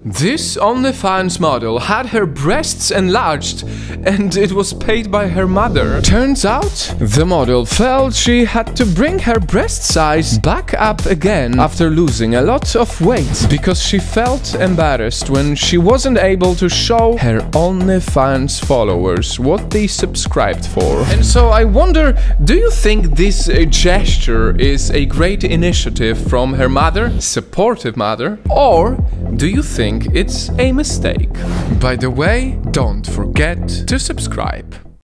This OnlyFans model had her breasts enlarged, and it was paid by her mother. Turns out, the model felt she had to bring her breast size back up again after losing a lot of weight, because she felt embarrassed when she wasn't able to show her OnlyFans followers what they subscribed for. And so I wonder, do you think this gesture is a great initiative from her mother, supportive mother, or do you think it's a mistake? By the way, don't forget to subscribe.